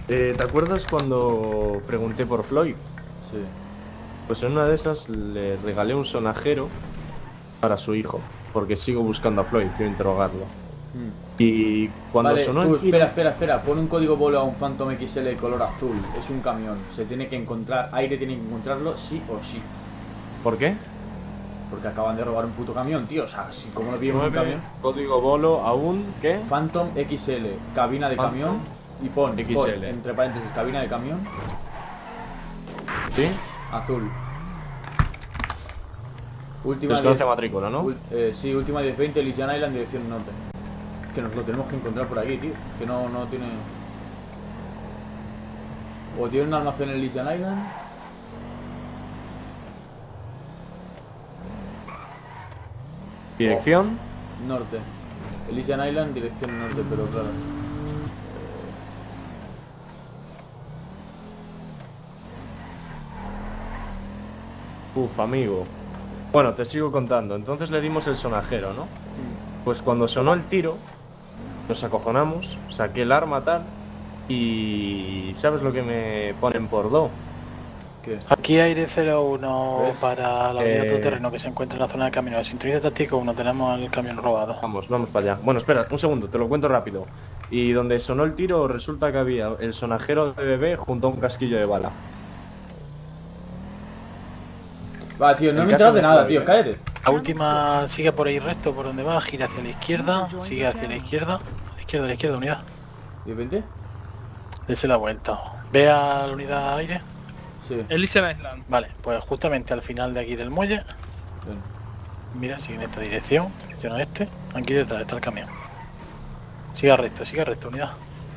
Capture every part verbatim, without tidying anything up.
Eh, ¿te acuerdas cuando pregunté por Floyd? Sí. Pues en una de esas le regalé un sonajero para su hijo, porque sigo buscando a Floyd, quiero interrogarlo. Mm. Y cuando Vale, sonó tú, el tiro... espera, espera, espera. Pon un código bolo a un Phantom X L de color azul. Es un camión. Se tiene que encontrar. Aire tiene que encontrarlo sí o sí. ¿Por qué? Porque acaban de robar un puto camión, tío. O sea, si como lo pillamos un nueve, camión. código bolo aún, ¿qué? Phantom X L, cabina de Phantom camión. Y pon, pon, X L. entre paréntesis, cabina de camión. ¿Sí? Azul. Última Desconoce diez- matrícula, ¿no? ul- eh, sí, última diez veinte, Elysian Island, dirección norte. Que nos lo tenemos que encontrar por aquí, tío. Que no, no tiene. O tiene un almacén en Elysian Island. Dirección. Norte. Elysian Island, dirección norte, pero claro. Uf, amigo. Bueno, te sigo contando. Entonces le dimos el sonajero, ¿no? Pues cuando sonó el tiro, nos acojonamos, saqué el arma tal. Y... ¿sabes lo que me ponen por do? ¿Qué es? Aquí aire cero uno ¿Ves? para la unidad Eh, todoterreno que se encuentra en la zona de camino. Sintoniza táctico uno, tenemos el camión robado. Vamos, vamos para allá. Bueno, espera, un segundo, te lo cuento rápido. Y donde sonó el tiro, resulta que había el sonajero de bebé junto a un casquillo de bala. Va, tío, no En me he caso enterado de de nada, Floyd, tío, ¿eh? cállate. La última sigue por ahí recto, por donde va, gira hacia la izquierda, sigue hacia la izquierda, a la izquierda, a la izquierda, unidad. ¿diez veinte? Dese la vuelta. ¿Ve a la unidad aire? Sí. Elysian Island. Vale, pues justamente al final de aquí del muelle, Ven. mira, sigue en esta dirección, dirección oeste, aquí detrás está el camión. Siga recto, siga recto, unidad.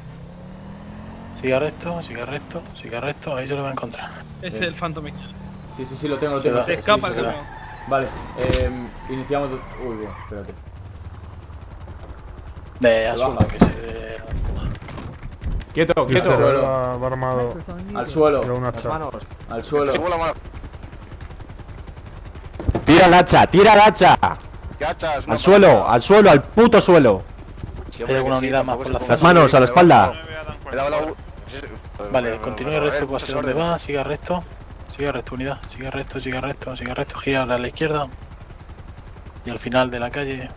Siga recto, siga recto, siga recto, ahí se lo va a encontrar. Ese es Bien. el Phantom X L. Sí, sí, sí, lo tengo, lo Se tengo. va. Se Sí, escapa sí, el sí. camión. Vale, eh, iniciamos. de- Uy, bueno, espérate. De Se azul, baja. que se... Quieto, Quieto. quieto. Suelo. Va, va armado. Al suelo, Lleva una Las hacha. manos. al suelo. Tira el hacha, tira el hacha. ¿Qué hachas? Al suelo, al suelo, al puto suelo. ¿Hay alguna unidad más por la zona? Las manos a la espalda. Me daba la... Vale, continúe recto por hacia donde orden. va, siga recto, siga recto unidad, siga recto, siga recto, siga recto, gira ahora a la izquierda y al final de la calle.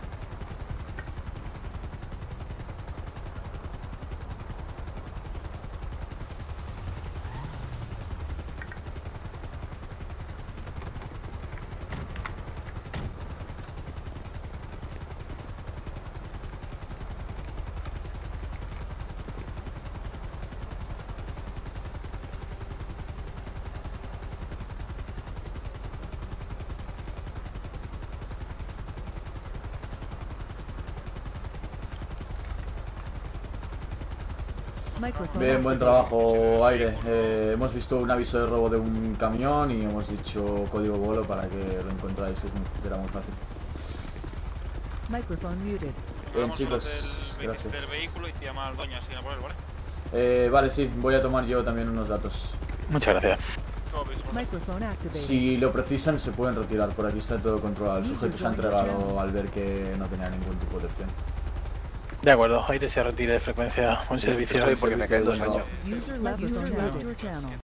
Bien, buen trabajo, Aire. Eh, hemos visto un aviso de robo de un camión y hemos dicho código bolo para que lo encontráis. Es muy, era muy fácil. Microphone muted. Bien, Vamos chicos, del, gracias. del vehículo y te llama al dueño, así que no por él, ¿vale? Eh, vale, sí, voy a tomar yo también unos datos. Muchas gracias. Todo bien, por- Microphone activated. Si lo precisan, se pueden retirar. Por aquí está todo controlado. El sujeto se ha entregado al ver que no tenía ningún tipo de opción. De acuerdo, aire se retira de frecuencia, un servicio. Estoy porque me quedan dos Servicio años. User left your channel.